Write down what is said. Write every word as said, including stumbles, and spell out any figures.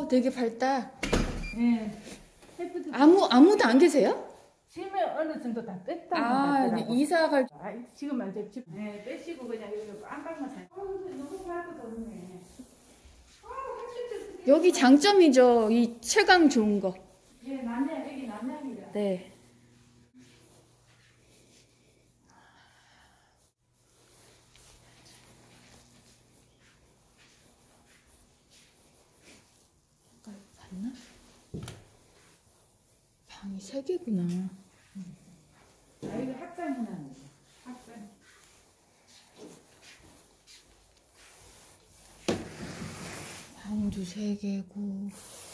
오, 되게 밝다. 예. 햇빛도 아무 아무도 안 계세요? 짐을 어느 정도 다 뺐다. 아, 이사 갈. 아, 지금 이제 집 네, 빼시고 그냥 여기 안방만 사요. 아, 너무 밝고 덥네. 아, 확실히 여기 장점이죠. 이 채광 좋은 거. 예, 남양 여기 남양이라. 네. 봤나? 방이 세 개구나. 아, 이거 학당 해놨는데. 학당. 방도 세 개고.